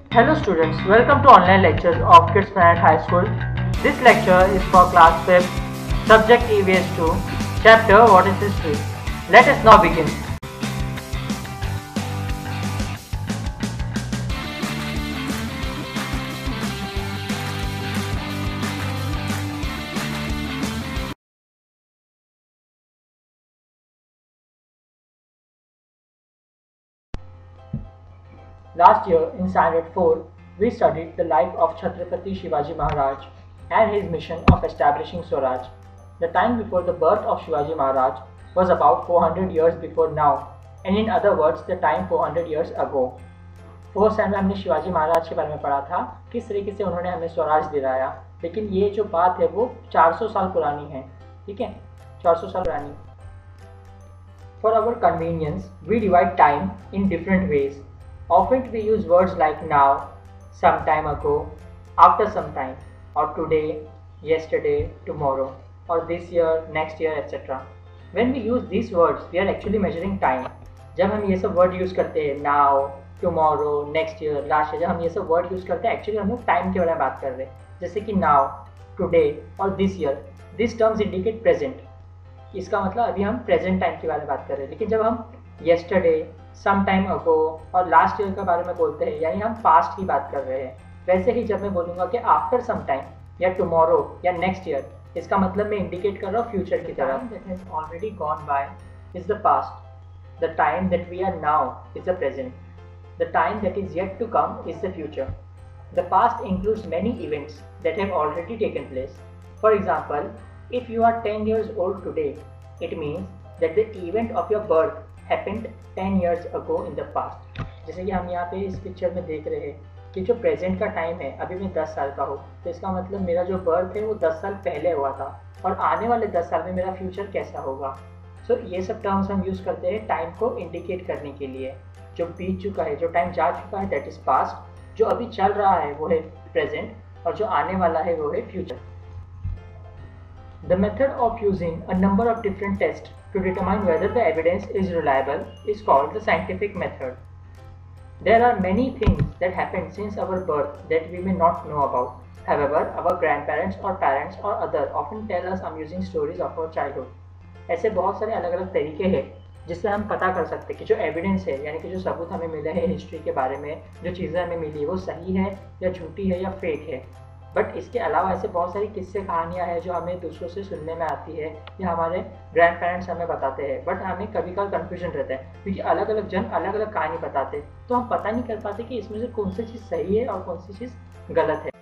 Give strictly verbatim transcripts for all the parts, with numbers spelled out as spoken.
Hello students, welcome to online lectures of Kids Planet High School. This lecture is for class fifth, subject E V S two, chapter What is History. Let us now begin. Last year in Standard four, we studied the life of Chhatrapati Shivaji Maharaj and his mission of establishing Swaraj. The time before the birth of Shivaji Maharaj was about four hundred years before now, and in other words, the time four hundred years ago. Fourth stand में हमने शिवाजी महाराज के बारे में पढ़ा था, किस तरीके से उन्होंने हमें स्वराज दिलाया, लेकिन ये जो बात है वो चार सौ साल पुरानी है, ठीक है, चार सौ साल पुरानी. For our convenience, we divide time in different ways. Often we use words like now, some time ago, after some time, or today, yesterday, tomorrow, or this year, next year, et cetera. When we use these words, we are actually measuring time. जब हम ये सब word use करते हैं now, tomorrow, next year, last year, जब हम ये सब वर्ड यूज़ करते हैं एक्चुअली हम लोग टाइम के बारे में बात कर रहे हैं. जैसे कि now, today और this year, these terms indicate present. इसका मतलब अभी हम प्रेजेंट टाइम के बारे में बात कर रहे हैं. लेकिन जब हम yesterday, सम टाइम अगो और लास्ट ईयर के बारे में बोलते हैं, यानी हम पास्ट की बात कर रहे हैं. वैसे ही जब मैं बोलूँगा कि आफ्टर सम टाइम या टुमारो या नेक्स्ट ईयर, इसका मतलब मैं इंडिकेट कर रहा हूँ फ्यूचर की तरफ. That has already gone by is the past. The time that we are now is the present. The time that is yet to come is the future. The past includes many events that have already taken place. For example, if you are ten years old today, it means that the event of your birth happened ten years ago in the past. जैसे कि हम यहाँ पे इस picture में देख रहे हैं कि जो प्रेजेंट का टाइम है, अभी मैं दस साल का हूँ, तो इसका मतलब मेरा जो बर्थ है वो दस साल पहले हुआ था, और आने वाले दस साल में मेरा फ्यूचर कैसा होगा. सो so, ये सब टर्म्स हम यूज़ करते हैं टाइम को इंडिकेट करने के लिए. जो बीत चुका है, जो टाइम जा चुका है, दैट इज़ पास्ट. जो अभी चल रहा है वो है प्रेजेंट, और जो आने वाला है वो है future. The method of using a number of different tests to determine whether the evidence is reliable is called the scientific method. There are many things that happened since our birth that we may not know about. However, our grandparents or parents or others often tell us amusing stories of our childhood. ऐसे बहुत सारे अलग अलग तरीके हैं जिससे हम पता कर सकते हैं कि जो एविडेंस है, यानी कि जो सबूत हमें मिले हैं हिस्ट्री के बारे में, जो चीज़ें हमें मिली वो सही है या झूठी है या फेक है. बट इसके अलावा ऐसे बहुत सारी किस्से कहानियाँ हैं जो हमें दूसरों से सुनने में आती है या हमारे ग्रैंड पेरेंट्स हमें बताते हैं. बट हमें कभी कभी कन्फ्यूजन रहता है क्योंकि अलग अलग जन अलग अलग कहानी बताते हैं, तो हम पता नहीं कर पाते कि इसमें से कौन सी चीज़ सही है और कौन सी चीज़ गलत है.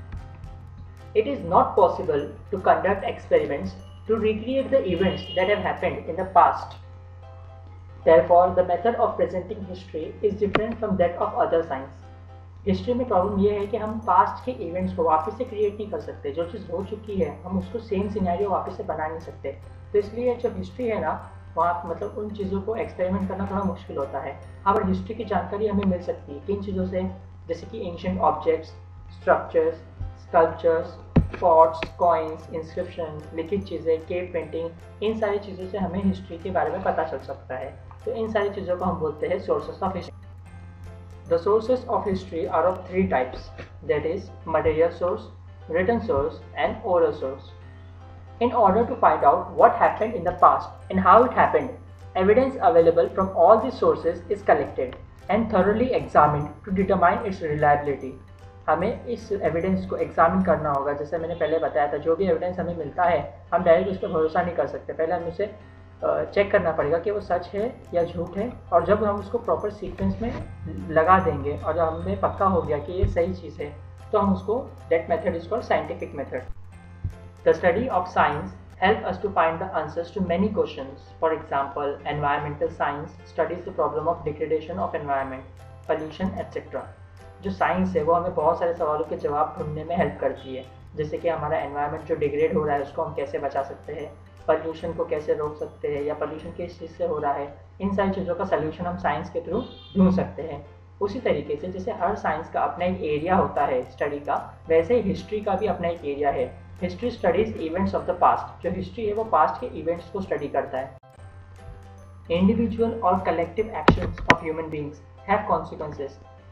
It is not possible to conduct experiments to recreate the events that have happened in the past. Therefore the method of presenting history is different from that of other science. History में problem ये है कि हम past के events को वापस से create नहीं कर सकते. जो चीज़ हो चुकी है हम उसको सेम सिनेरियो वापस से बना नहीं सकते. तो इसलिए जो हिस्ट्री है ना, वहाँ मतलब उन चीज़ों को एक्सपेरिमेंट करना थोड़ा मुश्किल होता है. हाँ, बट हिस्ट्री की जानकारी हमें मिल सकती है किन चीज़ों से, जैसे कि ancient objects, structures, sculptures, forts, coins, inscription, लिखित चीज़ें, केव पेंटिंग, इन सारी चीज़ों से हमें हिस्ट्री के बारे में पता चल सकता है. तो इन सारी चीज़ों को हम बोलते हैं sources of history. The sources of history are of three types, that is, material source, written source, and oral source. In order to find out what happened in the past and how it happened, evidence available from all these sources is collected and thoroughly examined to determine its reliability. हमें इस evidence को examine करना होगा. जैसे मैंने पहले बताया था, जो भी एविडेंस हमें मिलता है हम डायरेक्ट उस पर भरोसा नहीं कर सकते. पहले हम उसे चेक करना पड़ेगा कि वो सच है या झूठ है, और जब हम उसको प्रॉपर सीक्वेंस में लगा देंगे और जब हमें पक्का हो गया कि ये सही चीज़ है, तो हम उसको, that method is called scientific method. The study of science help us to find the answers to many questions. For example, environmental science studies the problem of degradation of environment, pollution etcetera. जो science है वो हमें बहुत सारे सवालों के जवाब ढूंढने में हेल्प करती है, जैसे कि हमारा एनवायरनमेंट जो डिग्रेड हो रहा है उसको हम कैसे बचा सकते हैं, पोल्यूशन को कैसे रोक सकते हैं, या पोल्यूशन किस चीज़ से हो रहा है. इन सारी चीज़ों का सलूशन हम साइंस के थ्रू ढूंढ सकते हैं. उसी तरीके से जैसे हर साइंस का अपना एक एरिया होता है स्टडी का, वैसे ही हिस्ट्री का भी अपना एक एरिया है. History studies events of the past. जो हिस्ट्री है वो पास्ट के इवेंट्स को स्टडी करता है. इंडिविजुअल और collective actions of human beings have consequences.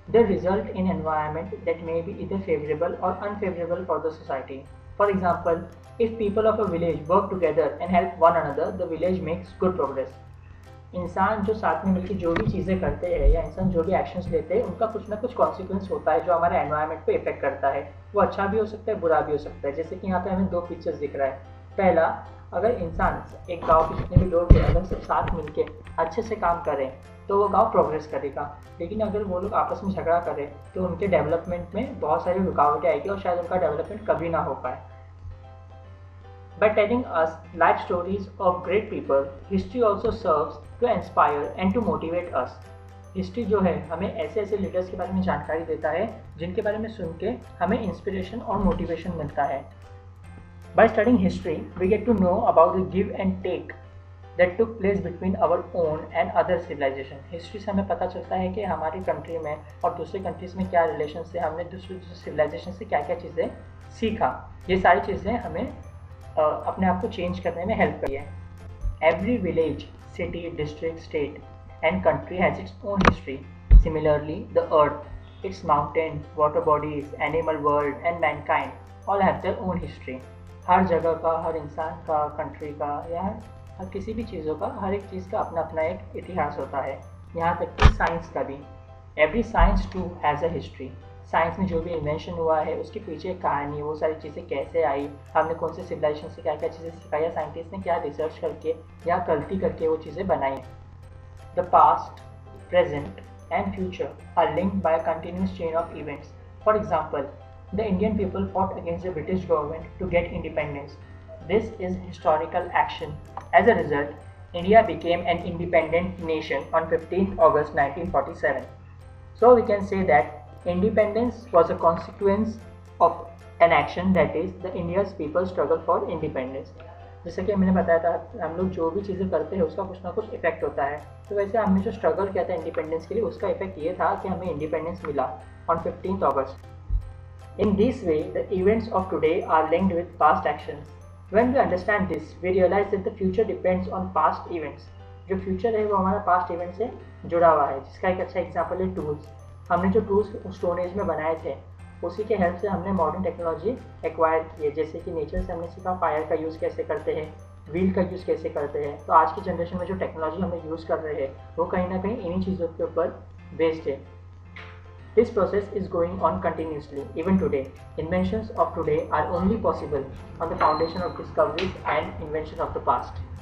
They result in environment that may be either favorable or unfavorable for the society. For example, if people of a village work together and help one another, the village makes good progress. इंसान जो साथ में मिलकर जो भी चीज़ें करते हैं या इंसान जो भी एक्शंस लेते हैं उनका कुछ ना कुछ कॉन्सिक्वेंस होता है जो हमारे एनवायरनमेंट पे इफेक्ट करता है। वो अच्छा भी हो सकता है, बुरा भी हो सकता है। जैसे कि यहाँ पे हमें दो पिक्चर्स दिख रहा है। पहला, अगर इंसान एक गांव के जितने भी लोग हैं अगर सब साथ मिलके अच्छे से काम करें तो वो गांव प्रोग्रेस करेगा। लेकिन अगर वो लोग आपस में झगड़ा करें तो उनके डेवलपमेंट में बहुत सारी रुकावटें आएगी और शायद उनका डेवलपमेंट कभी ना हो पाए। By telling us life stories of great people, history also serves to inspire and to motivate us. History जो है हमें ऐसे ऐसे लीडर्स के बारे में जानकारी देता है जिनके बारे में सुन के हमें इंस्पिरेशन और मोटिवेशन मिलता है। By studying history, we get to know about the give and take that took place between our own and other civilization. History से हमें पता चलता है कि हमारी कंट्री में और दूसरे कंट्रीज में क्या रिलेशन से हमने दूसरे दूसरे सिविलाइजेशन से क्या क्या चीज़ें सीखा। ये सारी चीज़ें हमें Uh, अपने आप को चेंज करने में हेल्प करी है। Every village, city, district, state and country has its own history. Similarly the earth, its mountain, water bodies, animal world and mankind all have their own history. हर जगह का, हर इंसान का, कंट्री का या हर किसी भी चीज़ों का, हर एक चीज़ का अपना अपना एक इतिहास होता है, यहाँ तक कि साइंस का भी। Every science too has a history. Science में जो भी इन्वेंशन हुआ है उसके पीछे एक कहानी, वो सारी चीज़ें कैसे आई, हमने कौन से सिविलाइजेशन से क्या क्या चीज़ें सिखाई या साइंटिस्ट ने क्या रिसर्च करके या गलती करके वो चीज़ें बनाई। The past, present and future are linked by a continuous chain of events. For example, the Indian people fought against the British government to get independence. This is historical action. As a result, India became an independent nation on fifteenth August nineteen forty-seven. So we can say that independence was a consequence of an action, that is the India's people struggle for independence. जैसे कि मैंने बताया था हम लोग जो भी चीज़ें करते हैं उसका कुछ ना कुछ इफेक्ट होता है। तो वैसे हमने जो स्ट्रगल किया था इंडिपेंडेंस के लिए उसका इफेक्ट ये था कि हमें इंडिपेंडेंस मिला on fifteenth August. In this way the events of today are linked with past actions. When we understand this we realize that the future depends on past events. जो future है वो हमारा past event से जुड़ा हुआ है, जिसका एक अच्छा एग्जाम्पल है टूल्स। हमने जो टूल्स स्टोन एज में बनाए थे उसी के हेल्प से हमने मॉडर्न टेक्नोलॉजी एक्वायर की है। जैसे कि नेचर से हमने सीखा फायर का यूज़ कैसे करते हैं, व्हील का यूज़ कैसे करते हैं। तो आज की जनरेशन में जो टेक्नोलॉजी हम यूज़ कर रहे हैं वो कहीं ना कहीं इन्हीं चीज़ों के ऊपर बेस्ड है। This process is going on continuously even today. Inventions of today are only possible on the foundation of discoveries and invention of the past.